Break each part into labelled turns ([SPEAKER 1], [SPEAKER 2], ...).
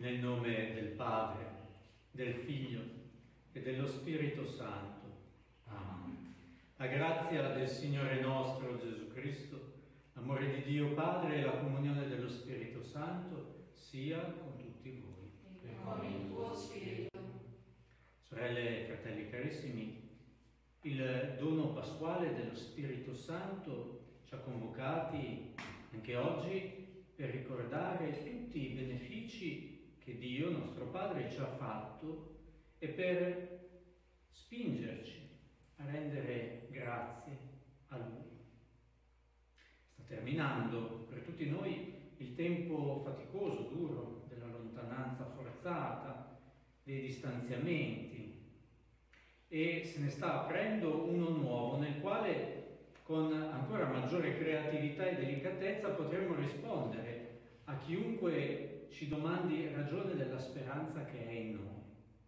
[SPEAKER 1] Nel nome del Padre, del Figlio e dello Spirito Santo. Amen. La grazia del Signore nostro Gesù Cristo, l'amore di Dio Padre e la comunione dello Spirito Santo sia con tutti voi.
[SPEAKER 2] E con il tuo Spirito.
[SPEAKER 1] Sorelle e fratelli carissimi, il dono pasquale dello Spirito Santo ci ha convocati anche oggi per ricordare tutti i benefici che Dio, nostro Padre, ci ha fatto e per spingerci a rendere grazie a Lui. Sta terminando per tutti noi il tempo faticoso, duro, della lontananza forzata, dei distanziamenti, e se ne sta aprendo uno nuovo nel quale con ancora maggiore creatività e delicatezza potremo rispondere a chiunque ci domandi ragione della speranza che è in noi.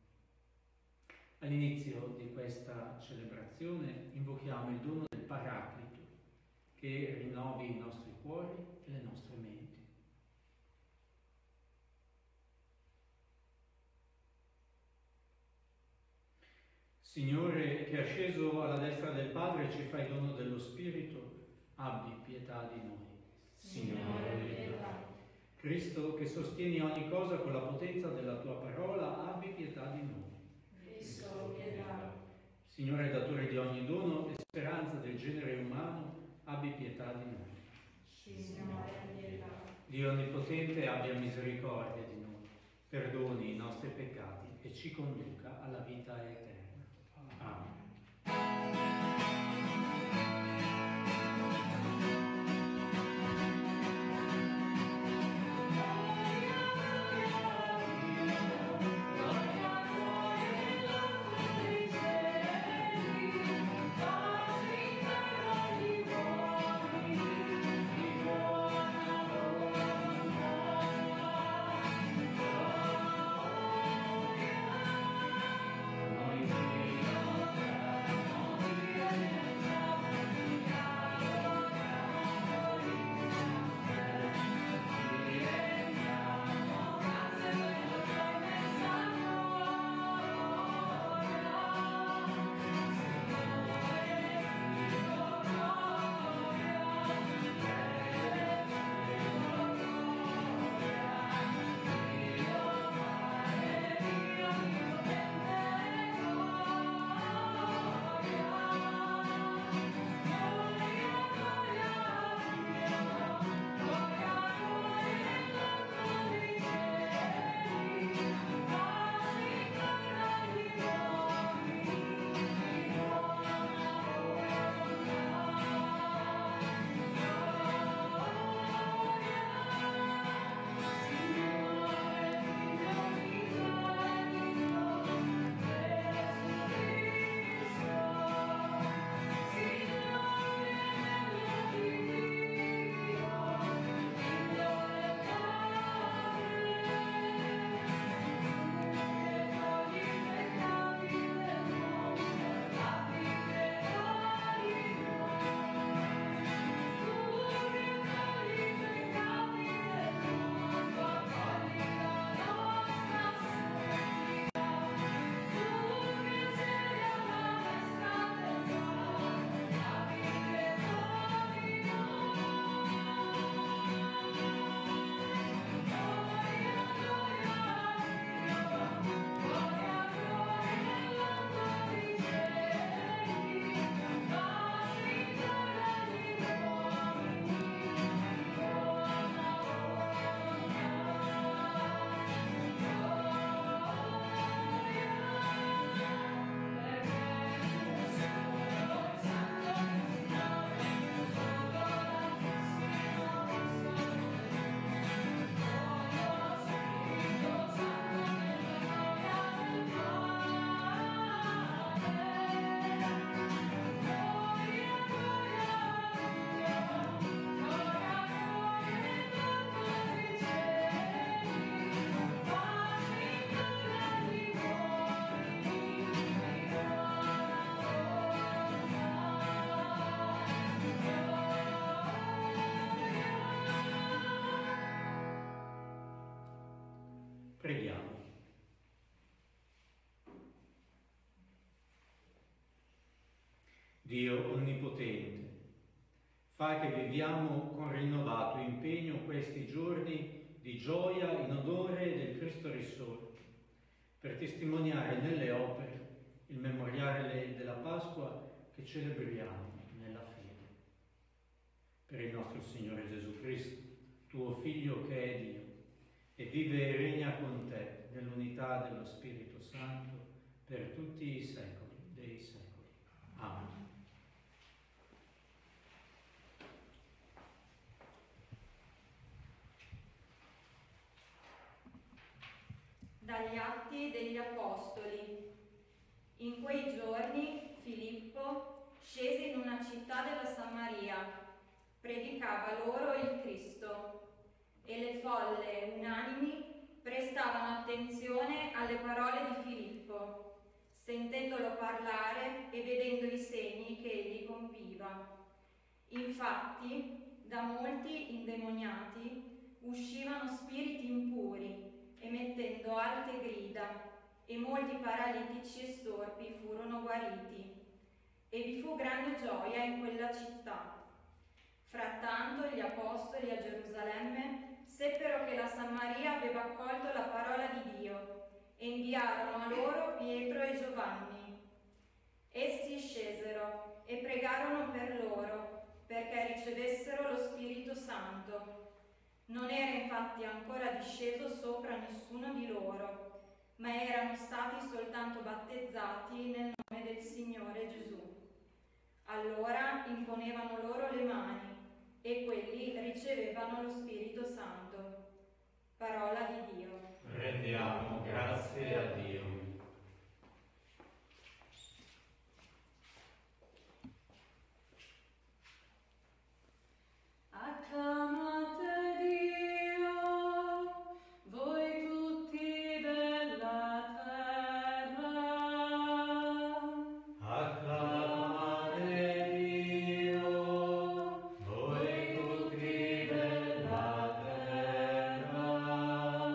[SPEAKER 1] All'inizio di questa celebrazione invochiamo il dono del Paraclito che rinnovi i nostri cuori e le nostre menti. Signore, che è sceso alla destra del Padre e ci fai dono dello Spirito, abbi pietà di noi.
[SPEAKER 2] Signore, pietà.
[SPEAKER 1] Cristo, che sostieni ogni cosa con la potenza della tua parola, abbi pietà di noi.
[SPEAKER 2] Cristo, pietà.
[SPEAKER 1] Signore, datore di ogni dono e speranza del genere umano, abbi pietà di noi.
[SPEAKER 2] Signore, pietà.
[SPEAKER 1] Dio Onnipotente abbia misericordia di noi, perdoni i nostri peccati e ci conduca alla vita eterna. Amen.
[SPEAKER 2] Noi
[SPEAKER 1] Preghiamo. Dio Onnipotente, fai che viviamo con rinnovato impegno questi giorni di gioia in onore del Cristo risorto, per testimoniare nelle opere il memoriale della Pasqua che celebriamo nella fede. Per il nostro Signore Gesù Cristo, tuo Figlio che è Dio, e vive e regna con te nell'unità dello Spirito Santo per tutti i secoli dei secoli. Amen.
[SPEAKER 2] Dagli Atti degli Apostoli. In quei giorni Filippo scese in una città della Samaria, predicava loro il Cristo, e le folle unanimi prestavano attenzione alle parole di Filippo, sentendolo parlare e vedendo i segni che egli compiva. Infatti, da molti indemoniati uscivano spiriti impuri, emettendo alte grida, e molti paralitici e storpi furono guariti. E vi fu grande gioia in quella città. Frattanto gli apostoli a Gerusalemme seppero che la Samaria aveva accolto la parola di Dio e inviarono a loro Pietro e Giovanni. Essi scesero e pregarono per loro perché ricevessero lo Spirito Santo. Non era infatti ancora disceso sopra nessuno di loro, ma erano stati soltanto battezzati nel nome del Signore Gesù. Allora imponevano loro le mani e quelli ricevevano lo Spirito Santo. Parola di Dio.
[SPEAKER 1] Rendiamo grazie a Dio.
[SPEAKER 2] Acclamate Dio, voi tutti della terra.
[SPEAKER 1] Acclamate Dio, voi tutti della terra.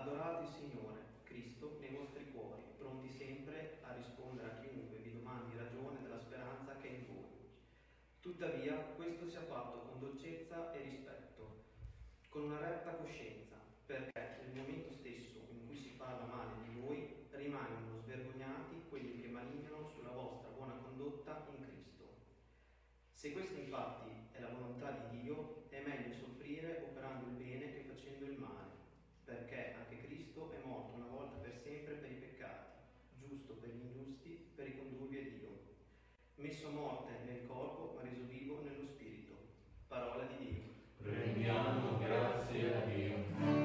[SPEAKER 3] Adorate il Signore, Cristo, nei vostri cuori, pronti sempre a rispondere a chiunque vi domandi ragione della speranza che è in voi. Tuttavia, questo sia fatto con dolcezza e rispetto, con una retta coscienza, perché nel momento stesso in cui si parla male di voi, rimangono svergognati quelli che malignano sulla vostra buona condotta in Cristo. Se questa infatti è la volontà di Dio, è meglio soffrire operando il bene che facendo il male, perché anche Cristo è morto una volta per sempre per i peccati, giusto per gli ingiusti, per ricondurvi a Dio. Messo a morte nel corpo, ma reso vivo nello spirito. Parola di Dio.
[SPEAKER 4] Rendiamo grazie a Dio.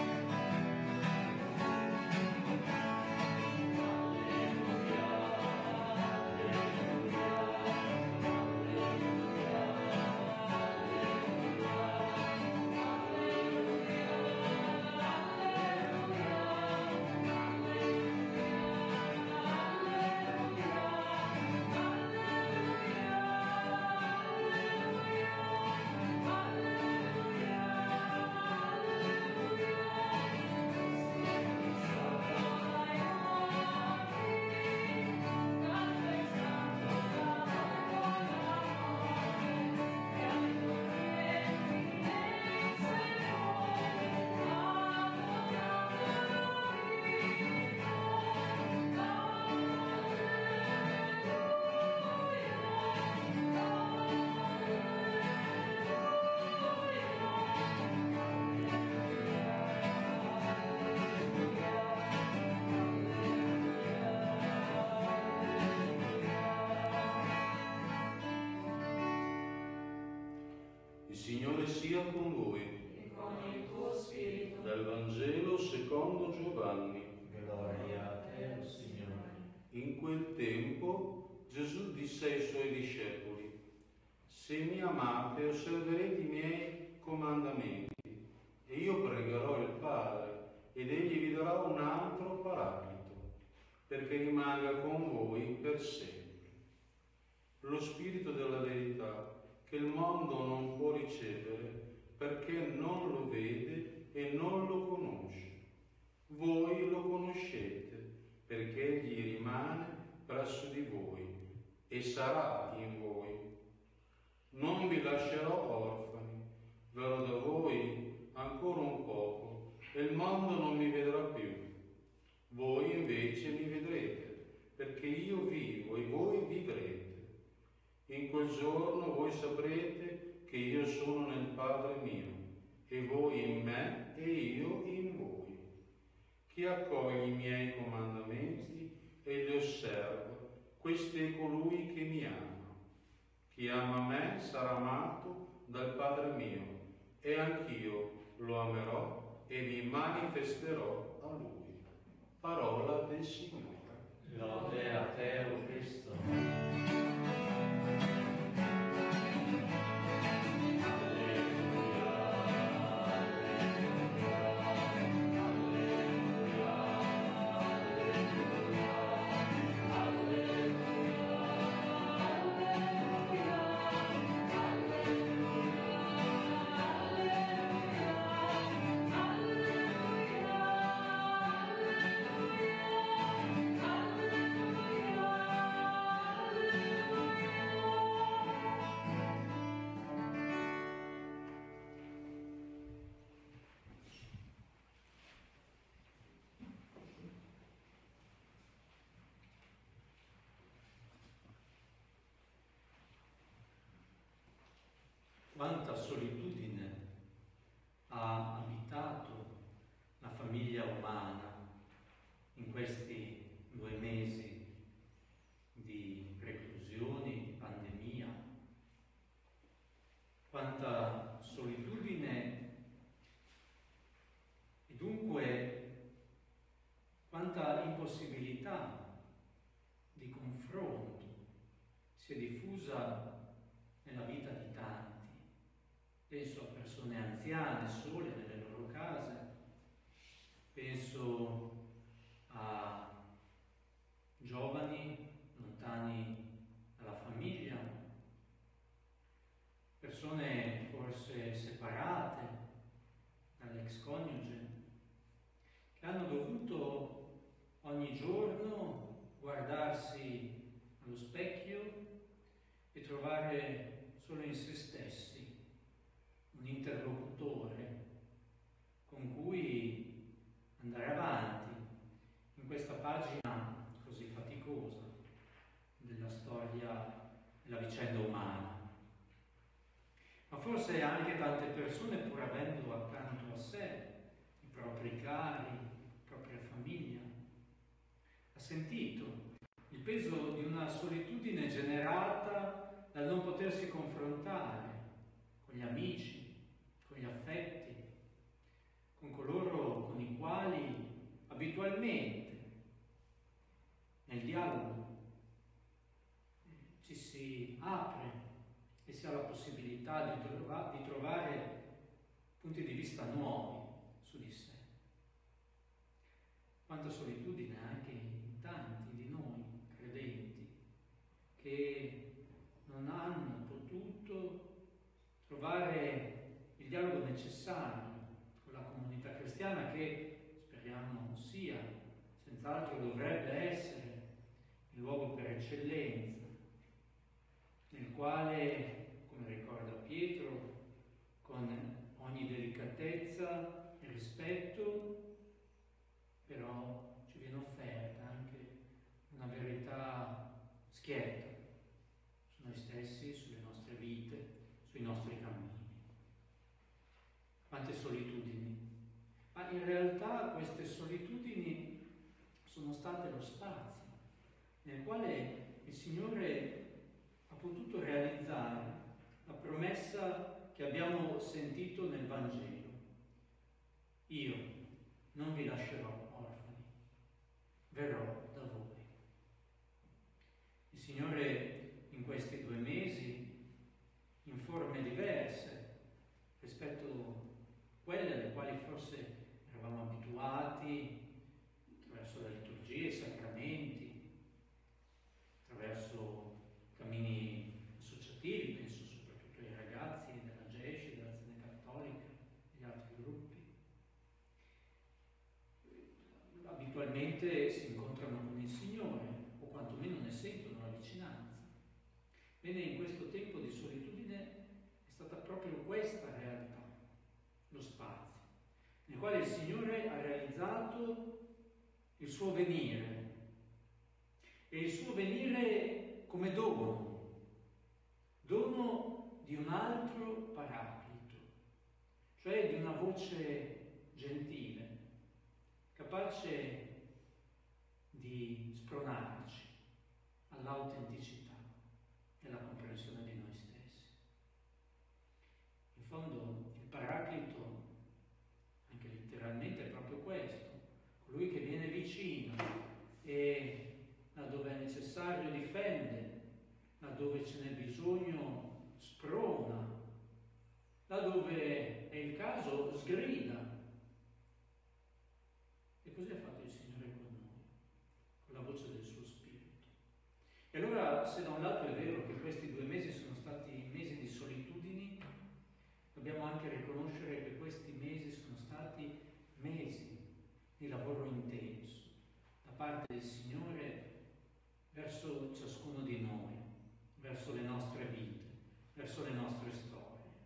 [SPEAKER 4] Il Signore sia con voi.
[SPEAKER 2] E con il tuo spirito.
[SPEAKER 4] Dal Vangelo secondo Giovanni.
[SPEAKER 1] Gloria a te, o Signore.
[SPEAKER 4] In quel tempo Gesù disse ai suoi discepoli: se mi amate, osserverete i miei comandamenti, e io pregherò il Padre, ed egli vi darà un altro Paraclito, perché rimanga con voi per sempre. Lo Spirito della verità, che il mondo non può ricevere perché non lo vede e non lo conosce. Voi lo conoscete perché egli rimane presso di voi e sarà in voi. Non vi lascerò orfani, verrò da voi ancora un poco e il mondo non mi vedrà più. Voi invece mi vedrete, perché io vivo e voi vivrete. In quel giorno voi saprete che io sono nel Padre mio, e voi in me e io in voi. Chi accoglie i miei comandamenti e li osserva, questo è colui che mi ama. Chi ama me sarà amato dal Padre mio, e anch'io lo amerò e mi manifesterò a lui. Parola del Signore.
[SPEAKER 1] Lode a te, o Cristo. Quanta solitudine ha abitato la famiglia umana in questi 2 mesi di reclusione, di pandemia. Quanta solitudine e dunque quanta impossibilità di confronto si è diffusa nella vita di tanti. Penso a persone anziane, sole nelle loro case, penso a giovani lontani dalla famiglia, persone forse separate dall'ex coniuge, ogni giorno guardarsi allo specchio e trovare solo in se stessi un interlocutore con cui andare avanti in questa pagina così faticosa della storia della vicenda umana. Ma forse anche tante persone, pur avendo accanto a sé i propri cari, la propria famiglia, ha sentito il peso di una solitudine generata dal non potersi confrontare con gli amici, con gli affetti, con coloro con i quali abitualmente nel dialogo ci si apre e si ha la possibilità di trovare punti di vista nuovi su di sé. Quanta solitudine anche in tanti di noi credenti che non hanno potuto trovare il dialogo necessario con la comunità cristiana, che speriamo sia, senz'altro dovrebbe essere il luogo per eccellenza, nel quale, come ricorda Pietro, con ogni delicatezza e rispetto, però ci viene offerta anche una verità schietta su noi stessi, sulle nostre vite, sui nostri cammini. Quante solitudini! Ma in realtà queste solitudini sono state lo spazio nel quale il Signore ha potuto realizzare la promessa che abbiamo sentito nel Vangelo. Io non vi lascerò orfani, verrò da voi. Il Signore in questi 2 mesi, in forme diverse rispetto a quelle alle quali forse eravamo abituati, attraverso la liturgia, i sacramenti, attraverso cammini associativi, penso soprattutto ai ragazzi della GESCI, dell'Azione Cattolica, degli altri gruppi. Abitualmente si incontrano con il Signore, o quantomeno ne sentono la vicinanza. Bene, in questo tempo di solitudine è stata proprio questa realtà, lo spazio, nel quale il Signore ha realizzato il suo venire, e il suo venire come dono di un altro paraclito, cioè di una voce gentile, capace di spronarci all'autenticità e alla comprensione di noi stessi. In fondo il paraclito, anche letteralmente, è proprio questo, colui che viene vicino e laddove è necessario difende, laddove ce n'è bisogno sprona, laddove è il caso sgrida. E così ha fatto il Signore con noi, con la voce del suo Spirito. E allora, se da un lato è vero che questi 2 mesi sono stati mesi di solitudini, dobbiamo anche riconoscere che questi mesi sono stati mesi di lavoro intenso da parte del Signore verso ciascuno di noi, verso le nostre vite, verso le nostre storie.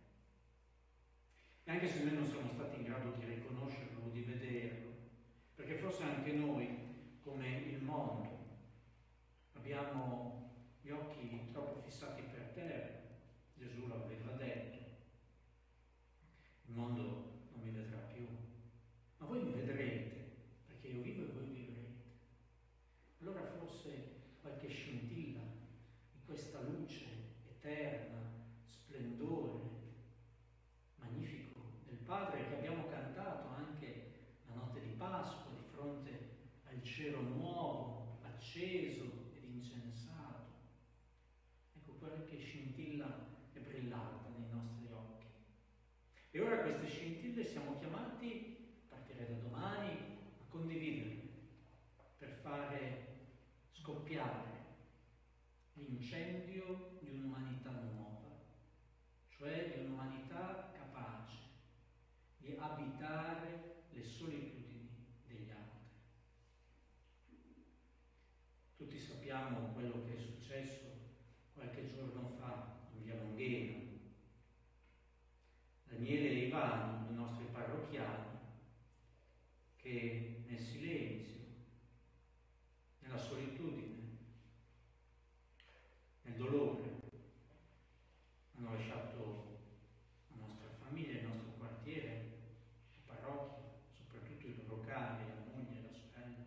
[SPEAKER 1] E anche se noi non siamo stati in grado di riconoscerlo o di vederlo, perché forse anche noi, come il mondo, abbiamo gli occhi troppo fissati per terra. Gesù lo aveva detto: il mondo non mi vedrà più, ma voi mi vedrete, perché io vivo e voi vivrete. Allora forse qualche scintilla di questa luce eterna, splendore, magnifico del Padre, che abbiamo cantato anche la notte di Pasqua, di fronte al cielo nuovo, acceso ed incensato. Ecco, qualche scintilla è brillata nei nostri occhi. E ora queste scintille siamo chiamati, a partire da domani, a condividerle per fare scoppiare l'incendio di un'umanità nuova, cioè di un'umanità capace di abitare le solitudini degli altri. che nel silenzio, nella solitudine, nel dolore, hanno lasciato la nostra famiglia, il nostro quartiere, la parrocchia, soprattutto i loro cari, la moglie, la sorella.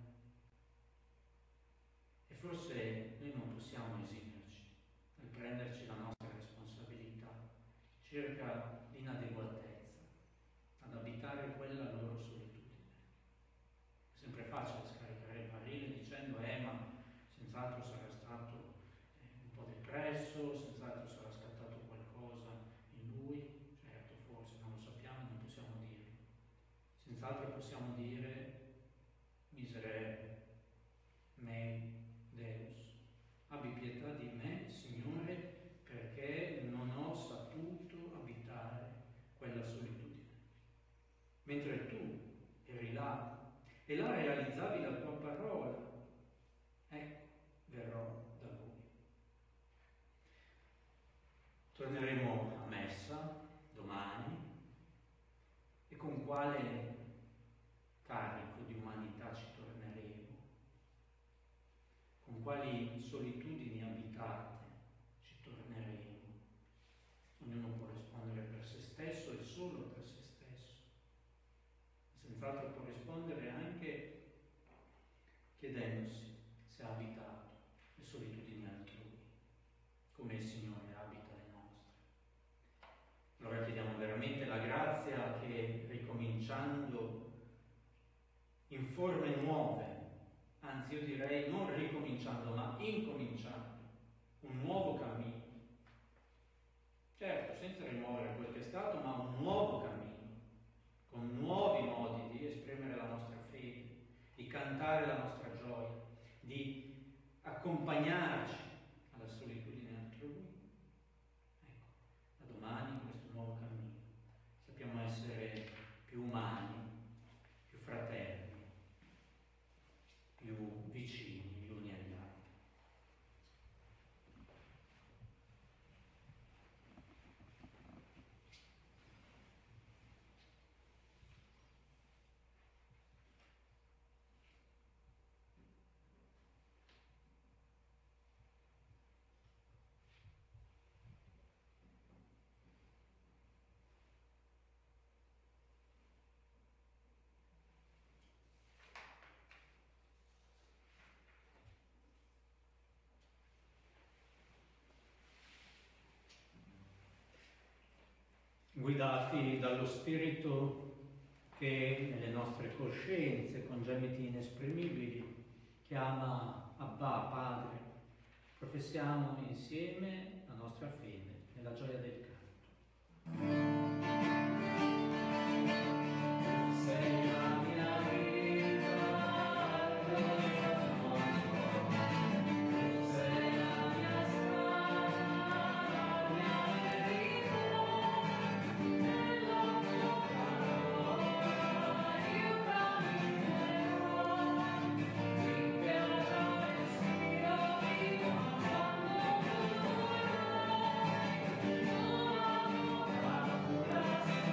[SPEAKER 1] E forse noi non possiamo esimerci nel prenderci la nostra responsabilità circa l'inadeguatezza ad abitare quella loro solitudine. È sempre facile scaricare il barile dicendo ma senz'altro sarà stato un po' depresso, senz'altro sarà scattato qualcosa in lui. Certo, forse non lo sappiamo, non possiamo dirlo. Senz'altro possiamo dire miserere me Deus, abbi pietà di me, Signore, perché non ho saputo abitare quella solitudine. Mentre tu eri là e là realizzavi la tua parola, ecco, verrò da voi. Torneremo a messa domani e con quale carico di umanità ci torneremo? Con quali solitudini abitate ci torneremo? Ognuno può rispondere per se stesso e solo per se stesso. Senz'altro può rispondere anche chiedendosi se ha abitato le solitudini altrui, come il Signore abita le nostre. Allora chiediamo veramente la grazia che, ricominciando in forme nuove, anzi io direi non ricominciando ma incominciando un nuovo cammino, certo senza rimuovere quel che è stato, ma un nuovo cammino, con nuovi modi di esprimere la nostra fede, di cantare la nostra gioia, di accompagnarci alla solitudine altrui. Ecco, da domani in questo nuovo cammino sappiamo essere più umani, più fraterni, più vicini gli uni agli altri. Guidati dallo Spirito che nelle nostre coscienze, con gemiti inesprimibili, chiama Abba, Padre, professiamo insieme la nostra fede nella gioia del canto. Sei la mia vita, sei la mia strada, la mia verità, nella tua parola io camminerò, finché avrai sia vivo quando tu vorrai, non avrò paura.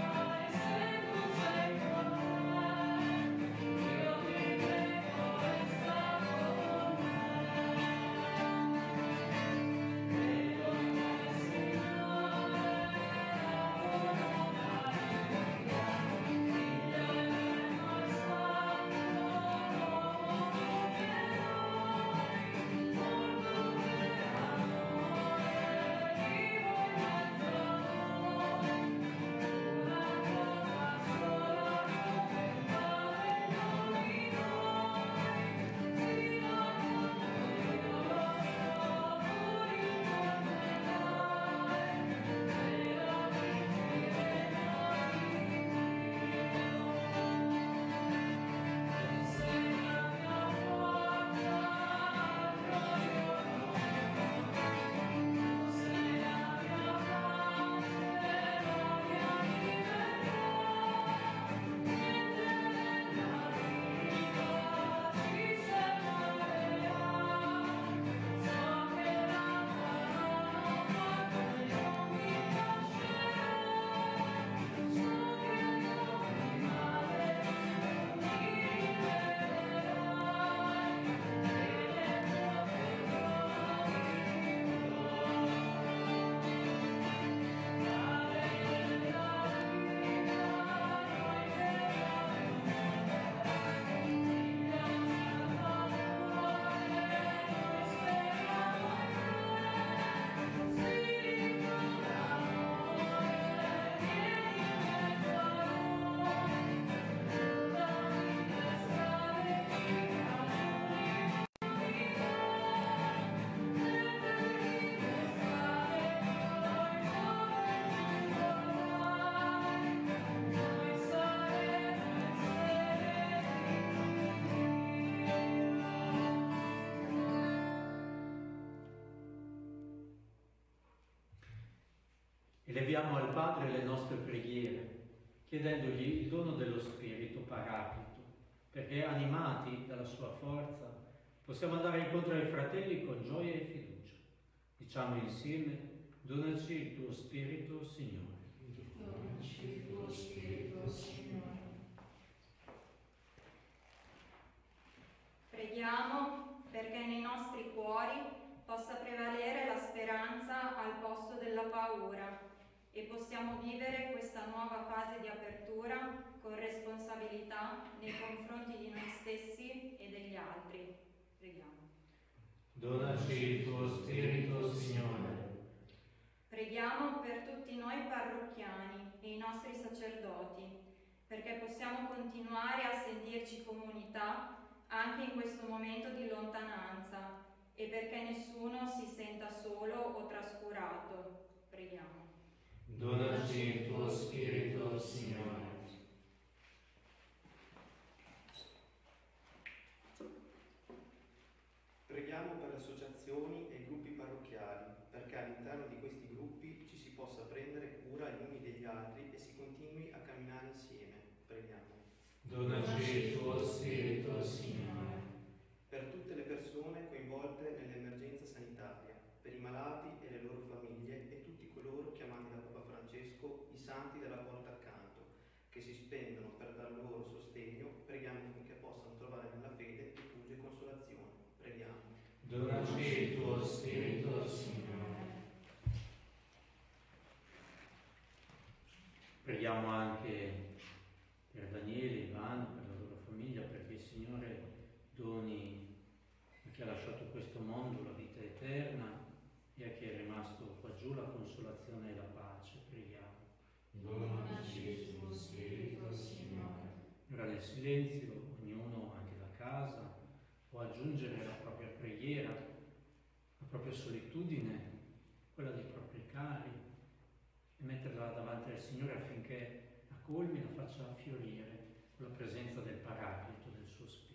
[SPEAKER 1] Eleviamo al Padre le nostre preghiere, chiedendogli il dono dello Spirito Paraclito, perché animati dalla sua forza possiamo andare incontro ai fratelli con gioia e fiducia. Diciamo insieme: donaci il tuo Spirito, Signore.
[SPEAKER 5] Donaci il tuo Spirito, Signore.
[SPEAKER 2] Preghiamo perché nei nostri cuori possa prevalere la speranza al posto della paura e possiamo vivere questa nuova fase di apertura con responsabilità nei confronti di noi stessi e degli altri. Preghiamo.
[SPEAKER 1] Donaci il tuo Spirito, Signore.
[SPEAKER 2] Preghiamo per tutti noi parrocchiani e i nostri sacerdoti, perché possiamo continuare a sentirci comunità anche in questo momento di lontananza e perché nessuno si senta solo o trascurato. Preghiamo.
[SPEAKER 1] Donaci il tuo Spirito, Signore.
[SPEAKER 3] Preghiamo per le associazioni e i gruppi parrocchiali, perché all'interno di questi gruppi ci si possa prendere cura gli uni degli altri e si continui a camminare insieme. Preghiamo.
[SPEAKER 1] Donaci il tuo Spirito, Signore.
[SPEAKER 3] Per tutte le persone coinvolte nell'emergenza sanitaria, per i malati e le loro famiglie e tutti coloro chiamati da Papa Francesco i santi della porta accanto, che si spendono per dar loro sostegno, preghiamo affinché possano trovare nella fede rifugio e consolazione. Preghiamo.
[SPEAKER 1] Donaci il tuo Spirito, Signore. Preghiamo anche per Daniele e Ivano, per la loro famiglia, perché il Signore doni a chi ha lasciato questo mondo la vita eterna e a chi è rimasto qua giù la consolazione e la pace. Preghiamo.
[SPEAKER 5] Donaci il tuo Spirito, Signore.
[SPEAKER 1] Ora nel silenzio, ognuno anche da casa può aggiungere la propria preghiera, la propria solitudine, quella dei propri cari, e metterla davanti al Signore affinché la colmi, la faccia fiorire con la presenza del Paraclito, del suo Spirito.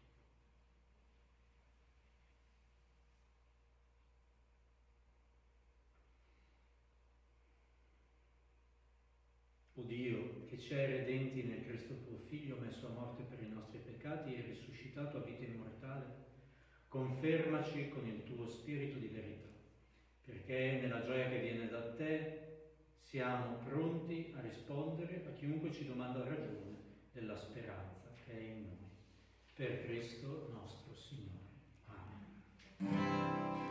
[SPEAKER 1] O Dio, che ci hai redenti nel Cristo tuo Figlio, messo a morte per i nostri peccati e risuscitato a vita immortale, confermaci con il tuo Spirito di verità, perché nella gioia che viene da te siamo pronti a rispondere a chiunque ci domanda ragione della speranza che è in noi. Per Cristo nostro Signore. Amen.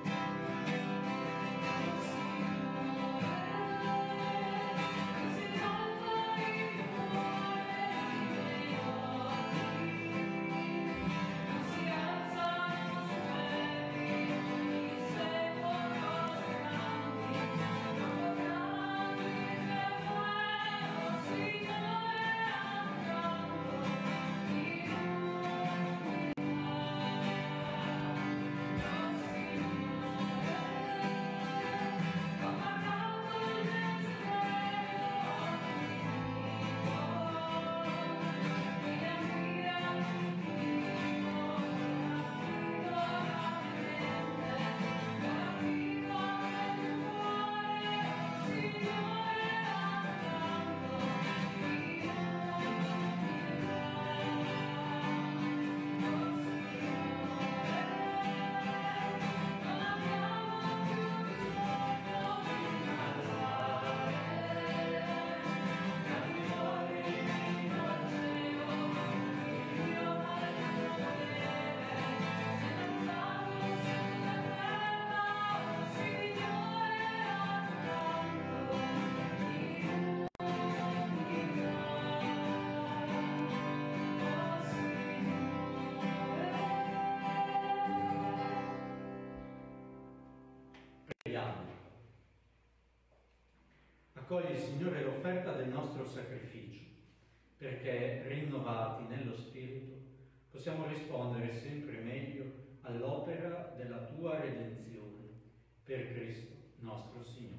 [SPEAKER 1] Accogli, Signore, l'offerta del nostro sacrificio, perché, rinnovati nello Spirito, possiamo rispondere sempre meglio all'opera della tua redenzione, per Cristo nostro Signore.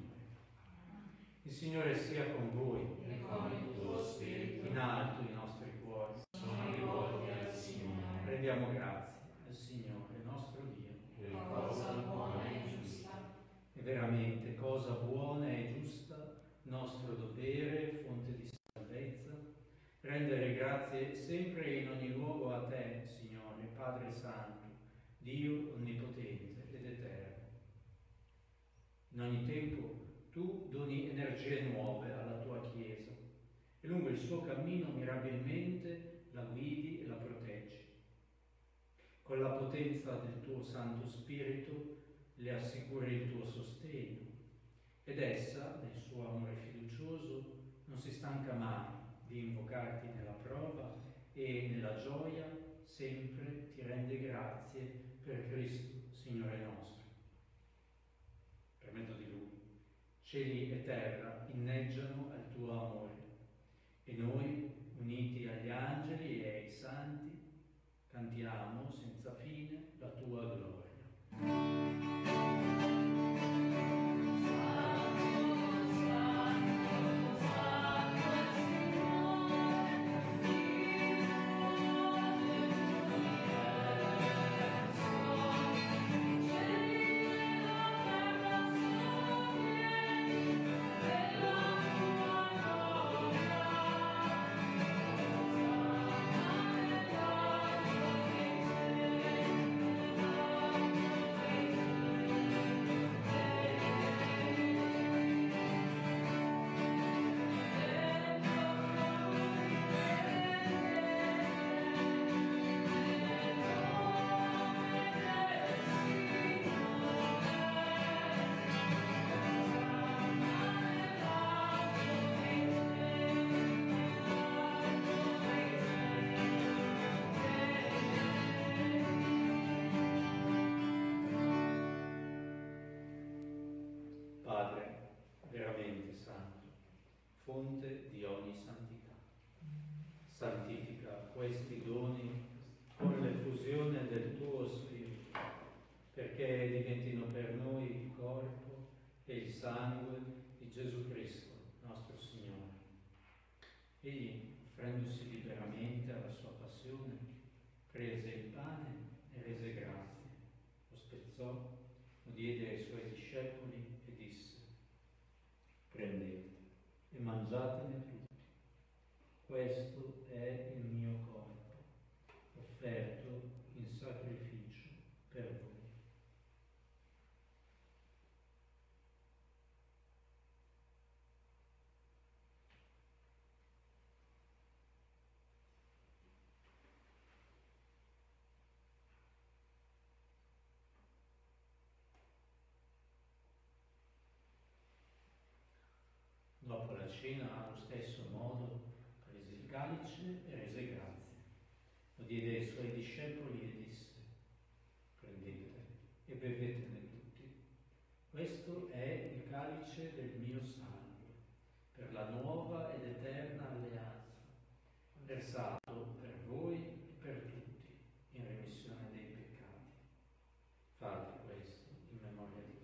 [SPEAKER 1] Il Signore sia con voi
[SPEAKER 5] E con il tuo Spirito.
[SPEAKER 1] In alto i nostri cuori.
[SPEAKER 5] Sono rivolti al Signore.
[SPEAKER 1] Rendiamo grazie al Signore nostro Dio.
[SPEAKER 5] Cosa buona e giusta.
[SPEAKER 1] E veramente cosa buona e giusta nostro dovere, fonte di salvezza, rendere grazie sempre e in ogni luogo a te, Signore, Padre Santo, Dio onnipotente ed eterno. In ogni tempo tu doni energie nuove alla tua Chiesa e lungo il suo cammino mirabilmente la guidi e la proteggi. Con la potenza del tuo Santo Spirito le assicuri il tuo sostegno ed essa, nel suo amore fiducioso, non si stanca mai di invocarti nella prova e nella gioia sempre ti rende grazie per Cristo, Signore nostro. Per mezzo di Lui, cieli e terra inneggiano al tuo amore e noi, uniti agli angeli e ai santi, cantiamo senza fine la tua gloria. Padre veramente santo, fonte di ogni santità, santifica questi doni con l'effusione del tuo Spirito, perché diventino per noi il corpo e il sangue di Gesù Cristo, nostro Signore. Egli, offrendosi liberamente alla sua passione, prese il pane e rese grazie, lo spezzò, lo diede ai suoi discepoli e disse: prendete e mangiatene tutti. Questo è il mio corpo, offerto in sacrificio per voi. Dopo la cena, allo stesso modo, prese il calice e rese grazie. Lo diede ai suoi discepoli e disse: prendete e bevetene tutti. Questo è il calice del mio sangue, per la nuova ed eterna alleanza, versato per voi e per tutti, in remissione dei peccati. Fate questo in memoria di me.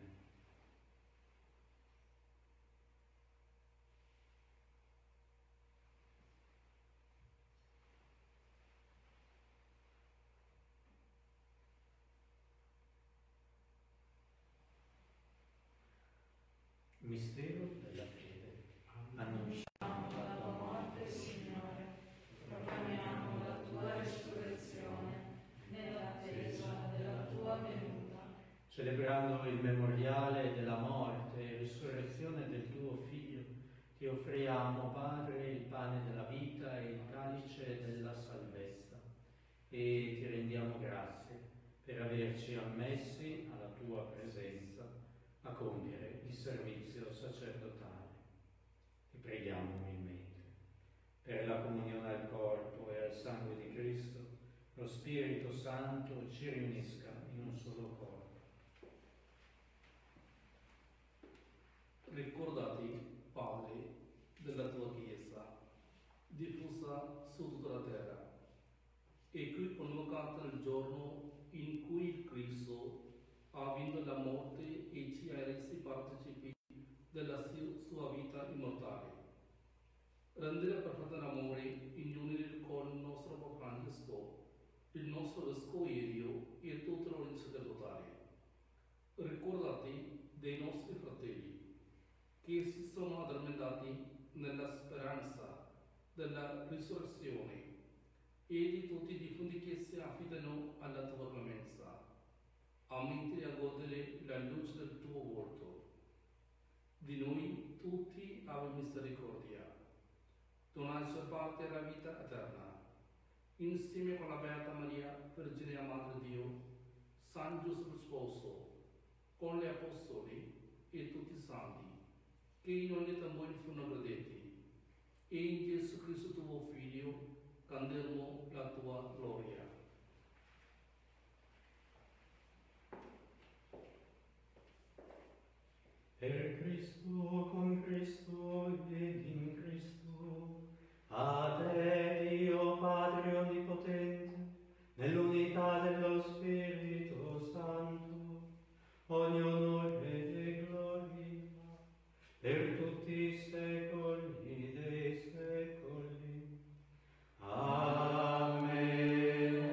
[SPEAKER 1] Mistero della fede. Annunciamo
[SPEAKER 5] la tua morte, Signore, proclamiamo la tua resurrezione nell'attesa della tua venuta.
[SPEAKER 1] Celebrando il memoriale della morte e risurrezione del tuo Figlio, ti offriamo, Padre, il pane della vita e il calice della salvezza, e ti rendiamo grazie per averci ammessi alla tua presenza a compiere il servizio sacerdotale. Ti preghiamo umilmente per la comunione al corpo e al sangue di Cristo, lo Spirito Santo ci riunisca in un solo corpo.
[SPEAKER 6] Ricordati, Padre, della tua Chiesa, diffusa su tutta la terra, e qui convocata nel giorno in cui il Cristo ha vinto la morte e ci ha resi partecipi della sua vita immortale. Rendere perfetto l'amore in unire con il nostro Papa Francesco, il nostro Vescovo Elio e tutto l'ordine sacerdotale. Ricordati dei nostri fratelli, che si sono addormentati nella speranza della risurrezione, e di tutti i defunti che si affidano alla tua clemenza, aumenti a godere la luce del tuo volto. Di noi tutti abbi misericordia, dona la parte alla vita eterna, insieme con la Beata Maria, Vergine Madre Dio, San Giuseppe Sposo, con gli Apostoli e tutti i santi, che in ogni tempo furono credenti, e in Gesù Cristo tuo Figlio, canderemo la tua gloria.
[SPEAKER 1] Per Cristo, con Cristo ed in Cristo, a te Dio Padre Onnipotente, nell'unità dello Spirito Santo, ogni onore e gloria, per tutti i secoli dei secoli. Amen.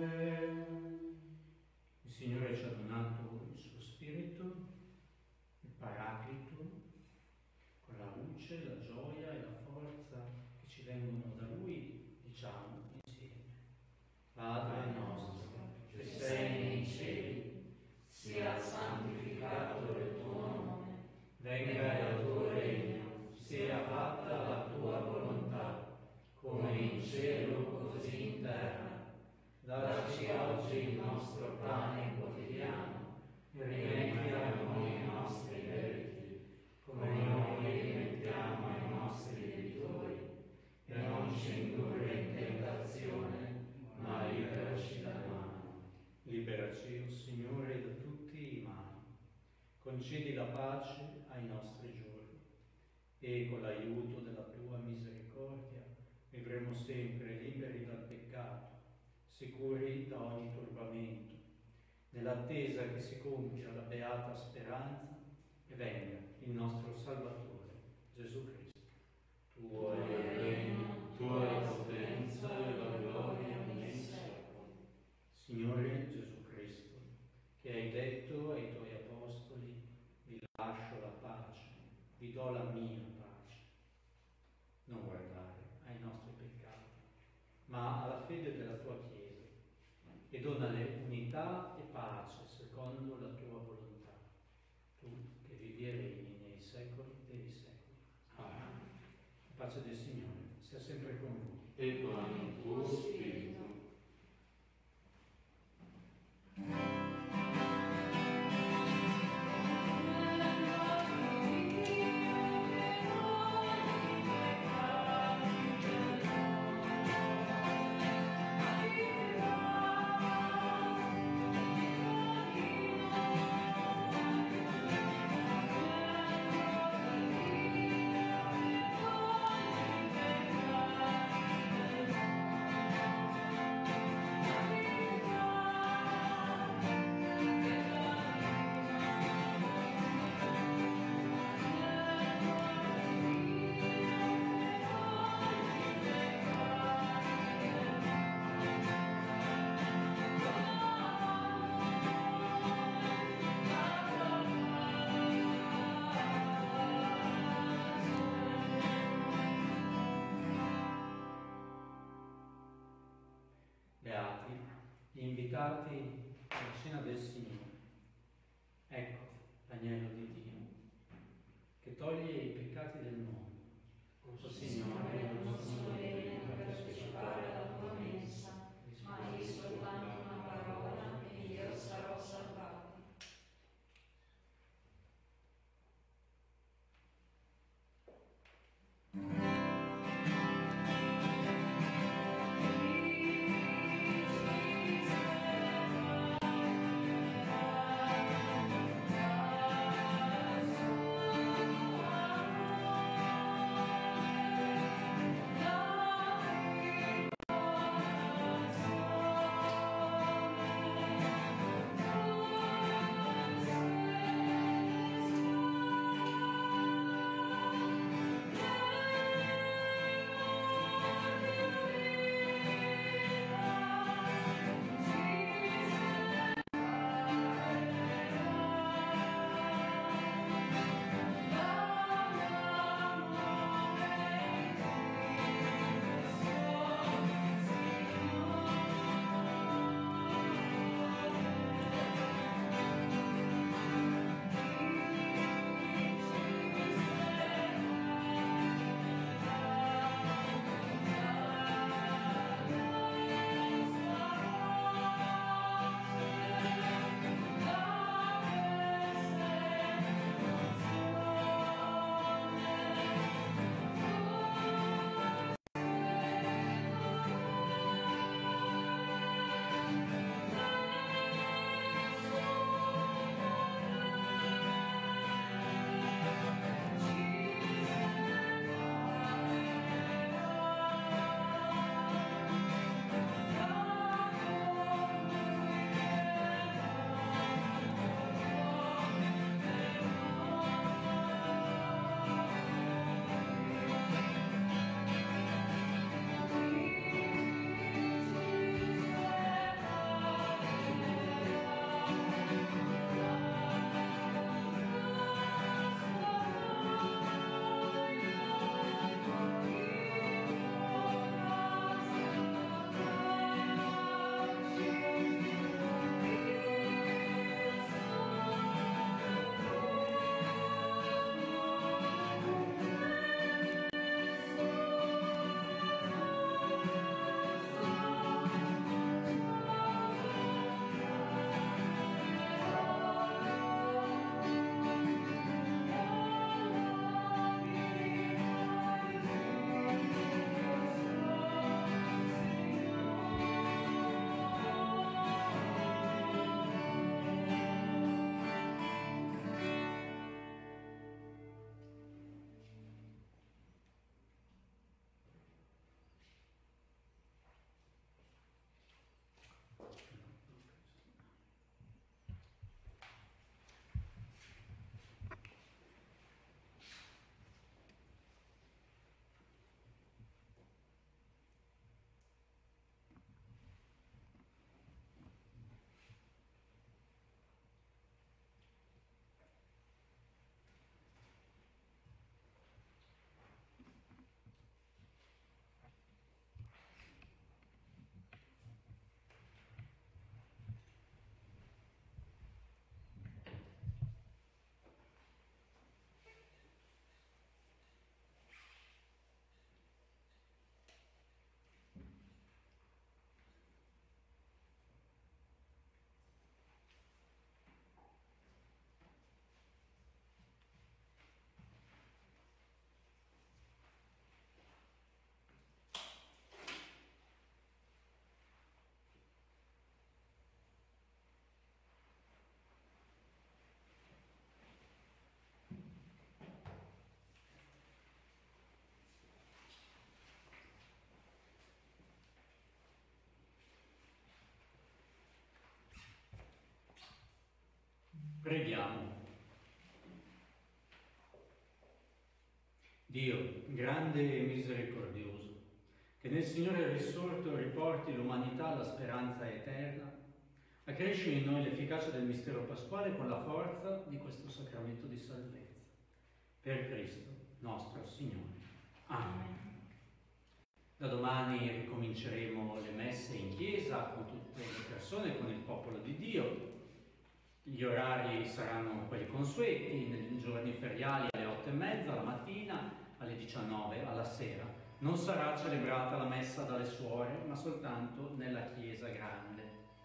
[SPEAKER 1] Il Signore ci ha donato il suo Spirito, il Paraclito, con la luce, la gioia e la forza che ci vengono da Lui, diciamo insieme. Padre nostro, che sei nei cieli,
[SPEAKER 5] sia santificato il tuo nome,
[SPEAKER 1] venga il tuo regno, sia fatta la tua volontà, come in cielo così in terra. Dacci oggi il nostro pane quotidiano, e rimetti a noi i nostri debiti, come noi rimettiamo ai nostri debitori, e non ci indurre in tentazione, ma liberaci dal male. Liberaci, o Signore, da tutti i mali. Concedi la pace ai nostri giorni, e con l'aiuto della tua misericordia vivremo sempre liberi dal peccato, sicuri da ogni turbamento, nell'attesa che si compia la beata speranza e venga il nostro Salvatore, Gesù Cristo.
[SPEAKER 4] Tuo è il regno, tua è la potenza e la gloria nei secoli.
[SPEAKER 1] Signore Gesù Cristo, che hai detto ai tuoi apostoli: vi lascio la pace, vi do la mia pace. Non guardare ai nostri peccati, ma alla fede della tua Chiesa, e donale unità e pace secondo la tua volontà, tu che vivi e regni nei secoli dei secoli.
[SPEAKER 4] Amen.
[SPEAKER 1] La pace del Signore sia sempre con voi.
[SPEAKER 4] E con il tuo spirito.
[SPEAKER 1] Beati gli invitati alla cena del Signore. Ecco l'agnello di Dio che toglie i peccati del mondo. O Signore, non sono degno di partecipare alla tua mensa, ma di soltanto una parola e io sarò salvato.
[SPEAKER 5] la
[SPEAKER 1] Dio, grande e misericordioso, che nel Signore risorto riporti l'umanità alla speranza eterna, accresci in noi l'efficacia del mistero pasquale con la forza di questo sacramento di salvezza. Per Cristo nostro Signore. Amen. Da domani ricominceremo le messe in chiesa con tutte le persone, con il popolo di Dio. Gli orari saranno quelli consueti, nei giorni feriali alle 8:30 la mattina, alle 19 alla sera. Non sarà celebrata la messa dalle suore, ma soltanto nella chiesa grande.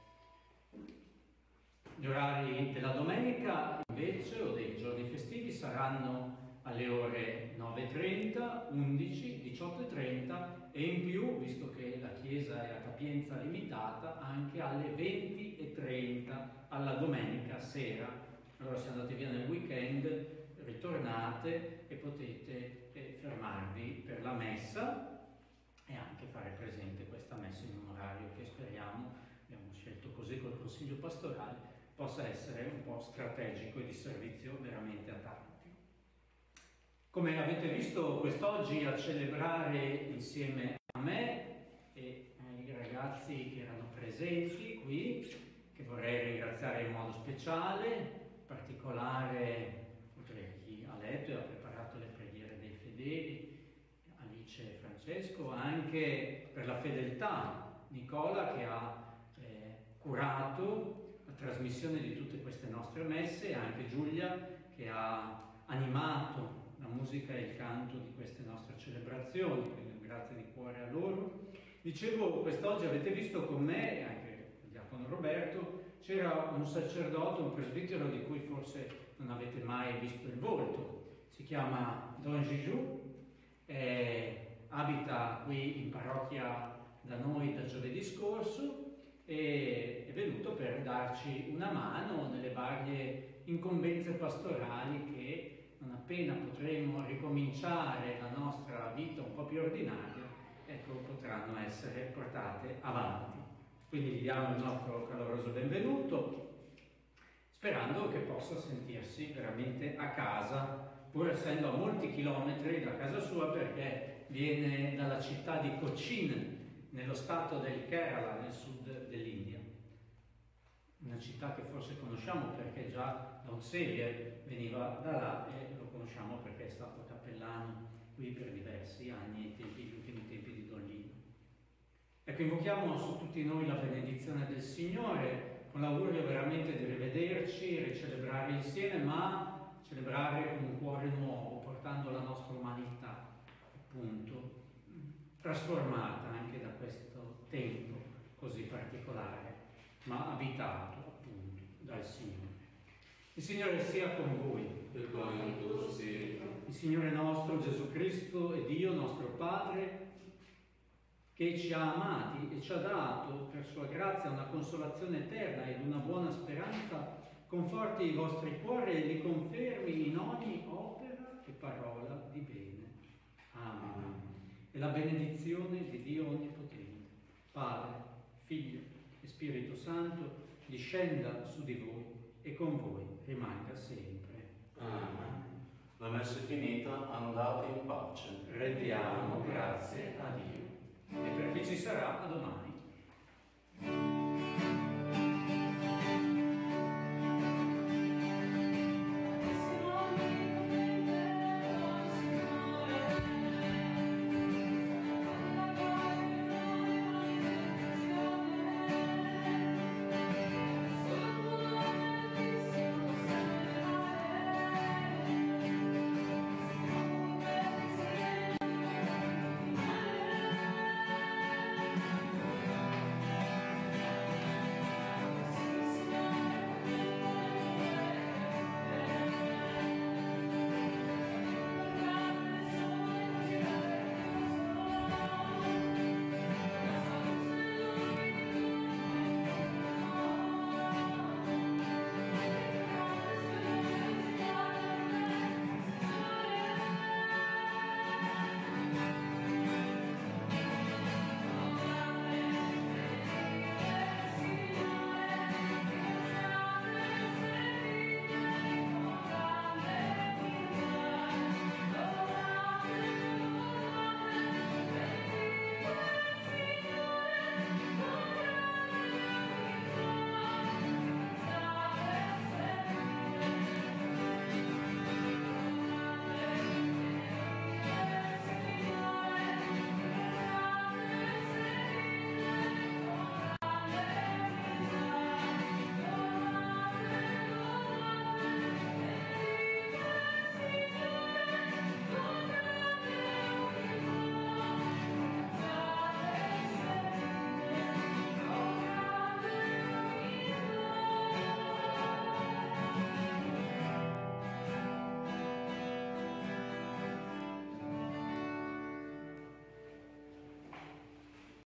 [SPEAKER 1] Gli orari della domenica invece, o dei giorni festivi, saranno alle ore 9:30, 11, 18:30 e in più, visto che la chiesa è a capienza limitata, anche alle 20:30 alla domenica sera. Allora se andate via nel weekend, ritornate e potete fermarvi per la messa e anche fare presente questa messa in un orario che speriamo, abbiamo scelto così col Consiglio Pastorale, possa essere un po' strategico e di servizio veramente a tanti. Come avete visto quest'oggi a celebrare insieme a me e ai ragazzi che erano presenti qui, che vorrei ringraziare in modo speciale, in particolare oltre a chi ha letto e ha preparato le preghiere dei fedeli, Alice e Francesco, anche per la fedeltà, Nicola che ha curato la trasmissione di tutte queste nostre messe, e anche Giulia che ha animato la musica e il canto di queste nostre celebrazioni, quindi un grazie di cuore a loro. Dicevo, quest'oggi avete visto con me, e anche il diacono Roberto, c'era un sacerdote, un presbitero di cui forse non avete mai visto il volto. Si chiama Don Gigou, abita qui in parrocchia da noi da giovedì scorso e è venuto per darci una mano nelle varie incombenze pastorali che non appena potremo ricominciare la nostra vita un po' più ordinaria, ecco, potranno essere portate avanti. Quindi gli diamo il nostro caloroso benvenuto, sperando che possa sentirsi veramente a casa, pur essendo a molti chilometri da casa sua, perché viene dalla città di Cochin, nello stato del Kerala, nel sud dell'India. Una città che forse conosciamo perché già Don Xavier veniva da là e lo conosciamo perché è stato cappellano qui per diversi anni, gli ultimi tempi di Don Lino. Ecco, invochiamo su tutti noi la benedizione del Signore, con l'augurio veramente di rivederci, ricelebrare insieme, ma celebrare con un cuore nuovo, portando la nostra umanità, appunto, trasformata anche da questo tempo così particolare, ma abitato appunto dal Signore. Il Signore sia con voi. Il Signore nostro Gesù Cristo e Dio nostro Padre, che ci ha amati e ci ha dato per sua grazia una consolazione eterna ed una buona speranza, conforti i vostri cuori e li confermi in ogni opera e parola di bene. Amen. E la benedizione di Dio Onnipotente, Padre, Figlio e Spirito Santo, discenda su di voi e con voi rimanga sempre.
[SPEAKER 4] Amen. La messa è finita, andate in pace.
[SPEAKER 1] Rendiamo grazie a Dio. E per chi ci sarà, a domani.